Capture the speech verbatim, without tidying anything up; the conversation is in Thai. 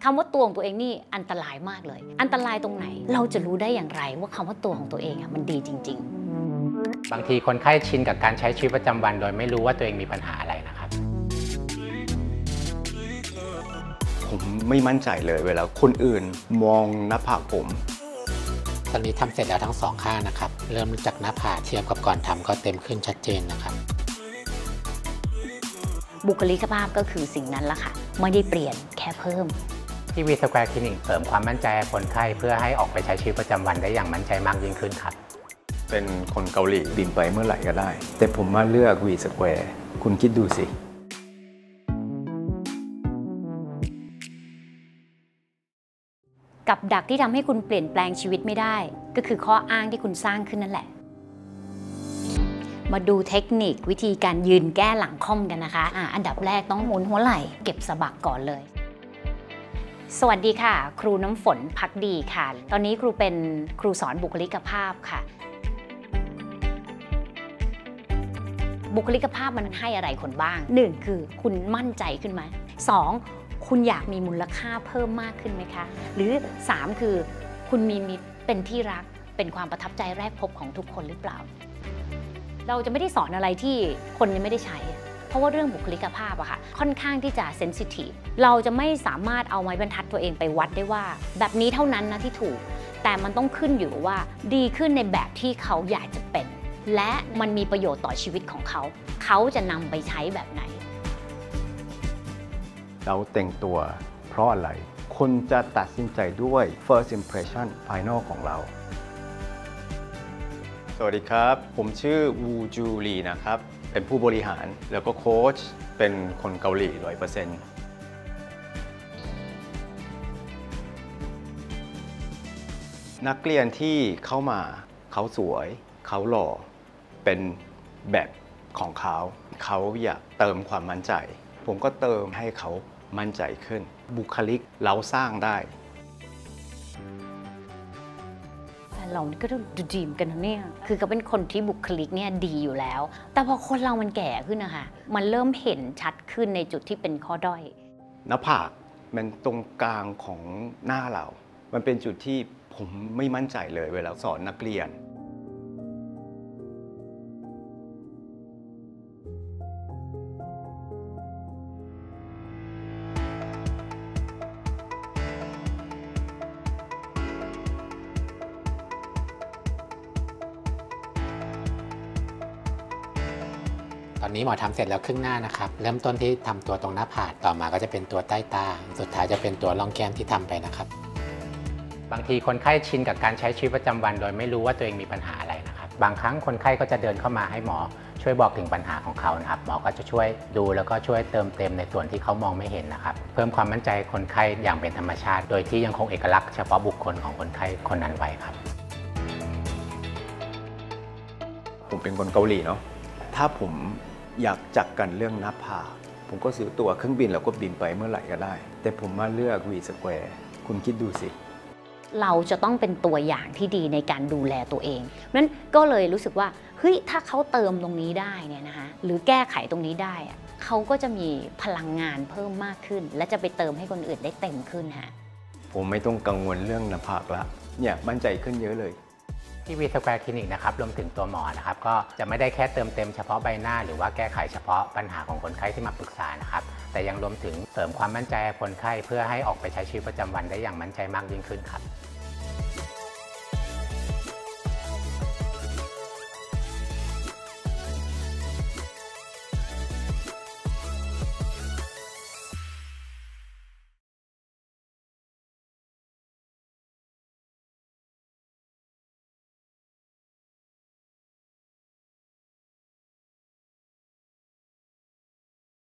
คำว่าตัวของตัวเองนี่อันตรายมากเลยอันตรายตรงไหนเราจะรู้ได้อย่างไรว่าคำว่าตัวของตัวเองอ่ะมันดีจริงๆบางทีคนไข้ชินกับการใช้ชีวิตประจำวันโดยไม่รู้ว่าตัวเองมีปัญหาอะไรนะครับผมไม่มั่นใจเลยเวลาคนอื่นมองหน้าผากผมตอนนี้ทำเสร็จแล้วทั้งสองข้างนะครับเริ่มจากหน้าผากเทียบกับก่อนทำก็เต็มขึ้นชัดเจนนะครับบุคลิกภาพก็คือสิ่งนั้นละค่ะไม่ได้เปลี่ยนแค่เพิ่มที่วีสแควร์คลินิกเสริมความมั่นใจให้คนไข้เพื่อให้ออกไปใช้ชีวิตประจำวันได้อย่างมั่นใจมากยิ่งขึ้นครับเป็นคนเกาหลีบินไปเมื่อไหร่ก็ได้แต่ผมมาเลือกวีสแควร์คุณคิดดูสิกับดักที่ทำให้คุณเปลี่ยนแปลงชีวิตไม่ได้ก็คือข้ออ้างที่คุณสร้างขึ้นนั่นแหละมาดูเทคนิควิธีการยืนแก้หลังค่อมกันนะคะอ่ะอันดับแรกต้องหมุนหัวไหล่เก็บสะบักก่อนเลยสวัสดีค่ะครูน้ำฝนพักดีค่ะตอนนี้ครูเป็นครูสอนบุคลิกภาพค่ะบุคลิกภาพมันให้อะไรคนบ้างหนึ่งคือคุณมั่นใจขึ้นไหมสองคุณอยากมีมูลค่าเพิ่มมากขึ้นไหมคะหรือสามคือคุณมีมิตรเป็นที่รักเป็นความประทับใจแรกพบของทุกคนหรือเปล่าเราจะไม่ได้สอนอะไรที่คนยังไม่ได้ใช้เพราะว่าเรื่องบุคลิกภาพอะค่ะค่อนข้างที่จะเซนซิทีฟเราจะไม่สามารถเอาไม้บรรทัดตัวเองไปวัดได้ว่าแบบนี้เท่านั้นนะที่ถูกแต่มันต้องขึ้นอยู่ว่าดีขึ้นในแบบที่เขาอยากจะเป็นและมันมีประโยชน์ต่อชีวิตของเขาเขาจะนำไปใช้แบบไหนเราแต่งตัวเพราะอะไรคนจะตัดสินใจด้วย first impression final ของเราสวัสดีครับผมชื่อวูจูลีนะครับเป็นผู้บริหารแล้วก็โค้ชเป็นคนเกาหลี ร้อยเปอร์เซ็นต์ นักเรียนที่เข้ามาเขาสวยเขาหล่อเป็นแบบของเขาเขาอยากเติมความมั่นใจผมก็เติมให้เขามั่นใจขึ้นบุคลิกเราสร้างได้เราก็ต้องดูดีมกันนะเนี่ยคือเขาเป็นคนที่บุคลิกเนี่ยดีอยู่แล้วแต่พอคนเรามันแก่ขึ้นนะคะมันเริ่มเห็นชัดขึ้นในจุดที่เป็นข้อด้อยหน้าผากมันตรงกลางของหน้าเรามันเป็นจุดที่ผมไม่มั่นใจเลยเวลาสอนนักเรียนตอนนี้หมอทำเสร็จแล้วครึ่งหน้านะครับเริ่มต้นที่ทำตัวตรงหน้าผากต่อมาก็จะเป็นตัวใต้ตาสุดท้ายจะเป็นตัวร่องแก้มที่ทำไปนะครับบางทีคนไข้ชินกับการใช้ชีวิตประจำวันโดยไม่รู้ว่าตัวเองมีปัญหาอะไรนะครับบางครั้งคนไข้ก็จะเดินเข้ามาให้หมอช่วยบอกถึงปัญหาของเขานะครับหมอก็จะช่วยดูแล้วก็ช่วยเติมเต็มในส่วนที่เขามองไม่เห็นนะครับเพิ่มความมั่นใจคนไข้อย่างเป็นธรรมชาติโดยที่ยังคงเอกลักษณ์เฉพาะบุคคลของคนไข้คนนั้นไว้ครับผมเป็นคนเกาหลีเนาะถ้าผมอยากจักกันเรื่องหน้าผากผมก็ซื้อตั๋วเครื่องบินแล้วก็บินไปเมื่อไหร่ก็ได้แต่ผมมาเลือกวีสแควร์คุณคิดดูสิเราจะต้องเป็นตัวอย่างที่ดีในการดูแลตัวเองนั้นก็เลยรู้สึกว่าเฮ้ยถ้าเขาเติมตรงนี้ได้เนี่ยนะคะหรือแก้ไขตรงนี้ได้เขาก็จะมีพลังงานเพิ่มมากขึ้นและจะไปเติมให้คนอื่นได้เต็มขึ้นฮะผมไม่ต้องกังวลเรื่องหน้าผากละเนี่ยมั่นใจขึ้นเยอะเลยที่วีสแควร์คลินิกนะครับรวมถึงตัวหมอนะครับก็จะไม่ได้แค่เติมเต็มเฉพาะใบหน้าหรือว่าแก้ไขเฉพาะปัญหาของคนไข้ที่มาปรึกษานะครับแต่ยังรวมถึงเสริมความมั่นใจคนไข้เพื่อให้ออกไปใช้ชีวิตประจำวันได้อย่างมั่นใจมากยิ่งขึ้นครับ